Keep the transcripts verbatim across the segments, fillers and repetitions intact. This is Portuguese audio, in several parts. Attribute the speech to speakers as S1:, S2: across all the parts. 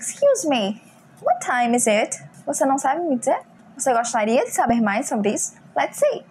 S1: Excuse me, what time is it? Você não sabe me dizer? Você gostaria de saber mais sobre isso? Let's see!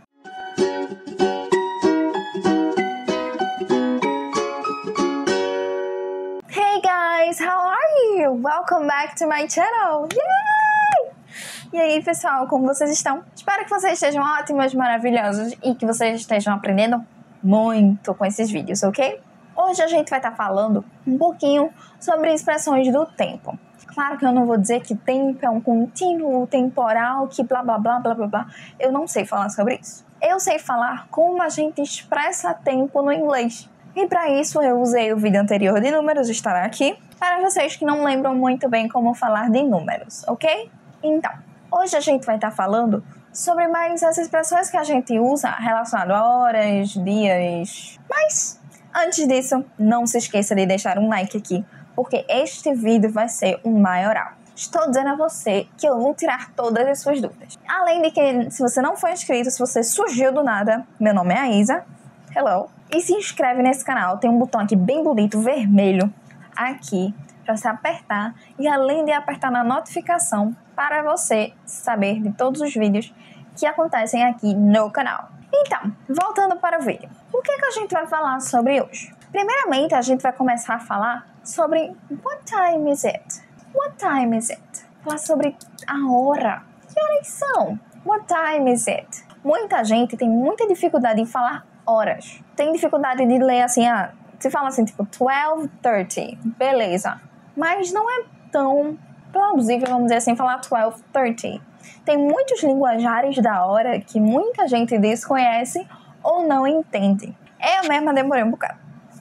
S1: Hey guys, how are you? Welcome back to my channel! Yay! E aí pessoal, como vocês estão? Espero que vocês estejam ótimos, maravilhosos e que vocês estejam aprendendo muito com esses vídeos, ok? Hoje a gente vai estar falando um pouquinho sobre expressões do tempo. Claro que eu não vou dizer que tempo é um contínuo temporal, que blá blá blá blá blá blá. Eu não sei falar sobre isso. Eu sei falar como a gente expressa tempo no inglês. E para isso eu usei o vídeo anterior de números, estará aqui, para vocês que não lembram muito bem como falar de números, ok? Então, hoje a gente vai estar falando sobre mais as expressões que a gente usa relacionado a horas, dias. Mas, antes disso, não se esqueça de deixar um like aqui, porque este vídeo vai ser um maioral. Estou dizendo a você que eu vou tirar todas as suas dúvidas. Além de que, se você não for inscrito, se você surgiu do nada, meu nome é Aisa, hello, e se inscreve nesse canal. Tem um botão aqui bem bonito, vermelho, aqui, para você apertar, e além de apertar na notificação, para você saber de todos os vídeos que acontecem aqui no canal. Então, voltando para o vídeo, o que, que a gente vai falar sobre hoje? Primeiramente, a gente vai começar a falar sobre what time is it? What time is it? Falar sobre a hora. Que horas são? What time is it? Muita gente tem muita dificuldade em falar horas. Tem dificuldade de ler assim, ah, se fala assim, tipo, twelve thirty, beleza. Mas não é tão plausível, vamos dizer assim, falar twelve thirty. Tem muitos linguajares da hora que muita gente desconhece ou não entende. Eu mesma demorei um bocado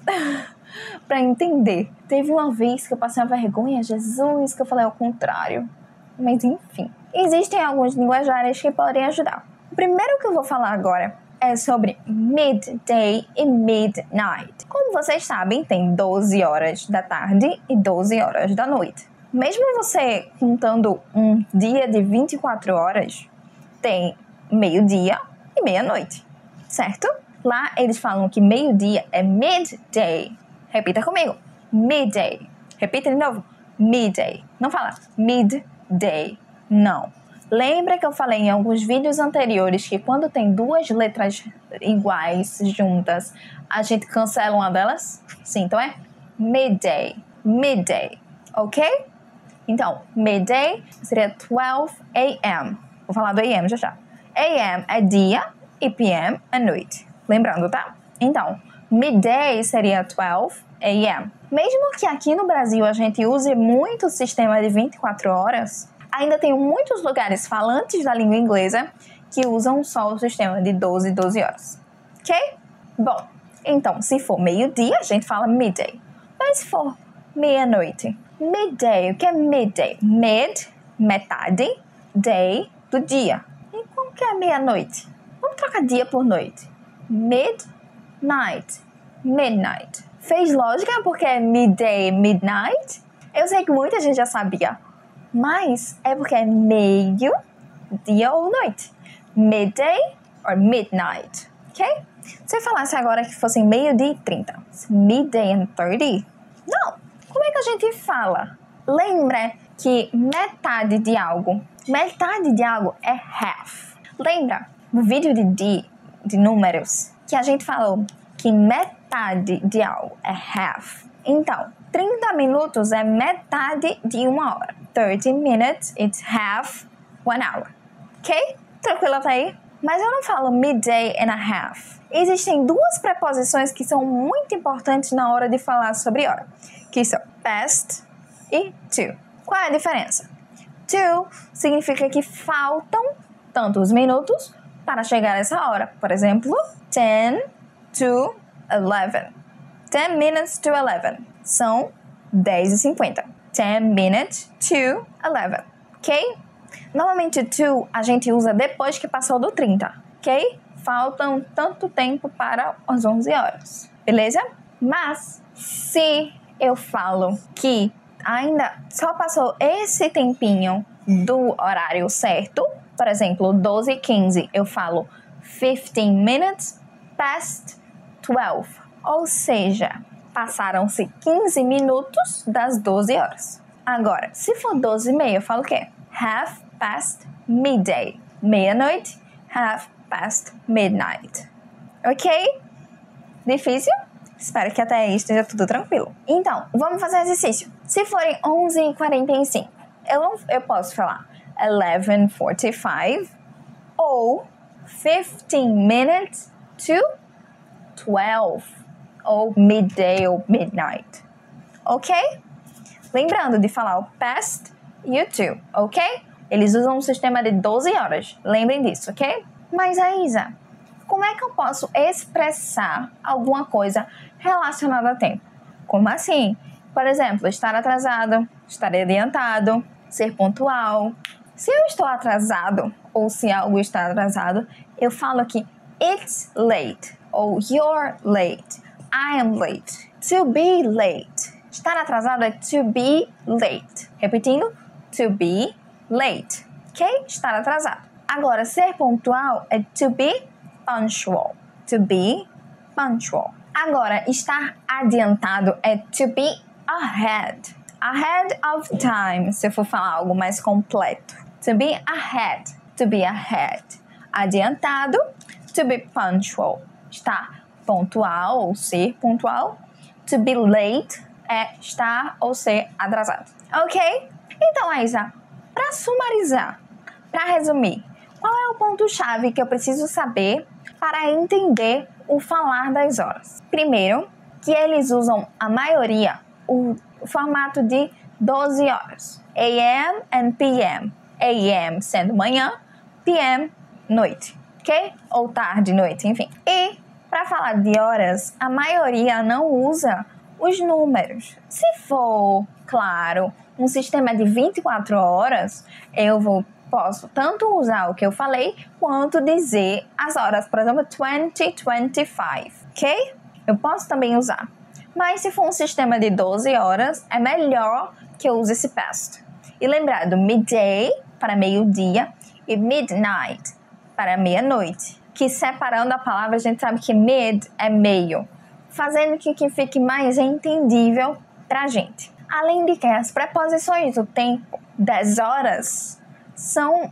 S1: pra entender. Teve uma vez que eu passei uma vergonha, Jesus, que eu falei ao contrário. Mas enfim, existem alguns linguajares que podem ajudar. O primeiro que eu vou falar agora é sobre midday e midnight. Como vocês sabem, tem doze horas da tarde e doze horas da noite. Mesmo você contando um dia de vinte e quatro horas, tem meio-dia e meia-noite, certo? Lá eles falam que meio-dia é midday. Repita comigo. Midday. Repita de novo. Midday. Não fala midday. Não. Lembra que eu falei em alguns vídeos anteriores que quando tem duas letras iguais juntas, a gente cancela uma delas? Sim, então é midday. Midday. Ok? Então, midday seria twelve a m Vou falar do a m já já. a m é dia e p m é noite. Lembrando, tá? Então, midday seria twelve a m Mesmo que aqui no Brasil a gente use muito o sistema de vinte e quatro horas, ainda tem muitos lugares falantes da língua inglesa que usam só o sistema de doze, doze horas. Ok? Bom, então, se for meio-dia, a gente fala midday. Mas se for meia-noite, midday, o que é midday? Mid, metade, day, do dia. E como que é meia-noite? Vamos trocar dia por noite. Midnight, midnight. Fez lógica porque é midday, midnight? Eu sei que muita gente já sabia, mas é porque é meio, dia ou noite. Midday or midnight, ok? Se eu falasse agora que fosse meio-dia e trinta, midday and thirty, não. Como é que a gente fala? Lembra que metade de algo, metade de algo é half. Lembra no vídeo de, de, de números que a gente falou que metade de algo é half? Então, trinta minutos é metade de uma hora. thirty minutes, it's half one hour. Ok? Tranquilo até aí? Mas eu não falo midday and a half. Existem duas preposições que são muito importantes na hora de falar sobre hora, que são past e to. Qual é a diferença? To significa que faltam tantos minutos para chegar a essa hora. Por exemplo, ten to eleven. ten minutes to eleven. São dez e cinquenta. ten minutes to eleven. Ok? Normalmente to a gente usa depois que passou do trinta. Ok? Faltam tanto tempo para as onze horas. Beleza? Mas se eu falo que ainda só passou esse tempinho do horário certo, por exemplo, doze e quinze, eu falo fifteen minutes past twelve. Ou seja, passaram-se quinze minutos das doze horas. Agora, se for doze e meia, eu falo o quê? Half past midday. Meia-noite, half past midnight. Ok? Difícil? Espero que até aí esteja tudo tranquilo. Então, vamos fazer um exercício. Se forem onze e quarenta e cinco, eu, não, eu posso falar eleven forty-five ou fifteen minutes to twelve ou midday ou midnight. Ok? Lembrando de falar o past e o to, ok? Eles usam um sistema de doze horas. Lembrem disso, ok? Mas, Aisa, como é que eu posso expressar alguma coisa relacionada a tempo? Como assim? Por exemplo, estar atrasado, estar adiantado, ser pontual. Se eu estou atrasado ou se algo está atrasado, eu falo que it's late ou you're late, I am late. To be late. Estar atrasado é to be late. Repetindo, to be late. Ok? Estar atrasado. Agora, ser pontual é to be punctual. To be punctual. Agora, estar adiantado é to be ahead. Ahead of time, se eu for falar algo mais completo. To be ahead. To be ahead. Adiantado, to be punctual. Estar pontual ou ser pontual. To be late é estar ou ser atrasado. Ok? Então, Aisa, para sumarizar, para resumir, qual é o ponto-chave que eu preciso saber para entender o falar das horas? Primeiro, que eles usam a maioria o formato de doze horas. A M and P M. A M sendo manhã, P M noite. Ok? Ou tarde, noite, enfim. E para falar de horas, a maioria não usa os números. Se for, claro, um sistema de vinte e quatro horas, eu vou, posso tanto usar o que eu falei, quanto dizer as horas. Por exemplo, twenty twenty-five, ok? Eu posso também usar. Mas se for um sistema de doze horas, é melhor que eu use esse past. E lembrando, midday para meio-dia e midnight para meia-noite. Que separando a palavra, a gente sabe que mid é meio, fazendo com que fique mais entendível pra gente. Além de que as preposições do tempo das horas são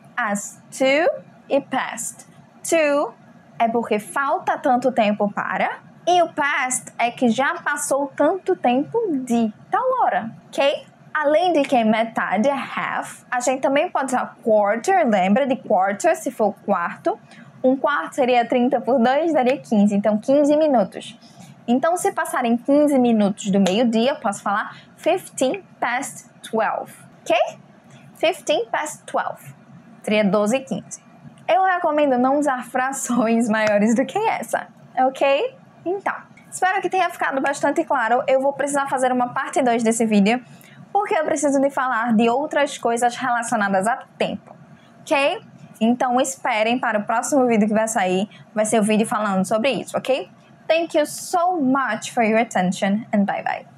S1: as to e past. To é porque falta tanto tempo para, e o past é que já passou tanto tempo de tal hora, ok? Além de que metade é half, a gente também pode usar quarter, lembra de quarter, se for quarto. Um quarto seria trinta por dois, daria quinze, então quinze minutos. Então, se passarem quinze minutos do meio-dia, posso falar fifteen past twelve, ok? fifteen past twelve, seria doze e quinze. Eu recomendo não usar frações maiores do que essa, ok? Então, espero que tenha ficado bastante claro. Eu vou precisar fazer uma parte dois desse vídeo, porque eu preciso de falar de outras coisas relacionadas a tempo, ok? Então, esperem para o próximo vídeo que vai sair. Vai ser o vídeo falando sobre isso, ok? Thank you so much for your attention and bye bye.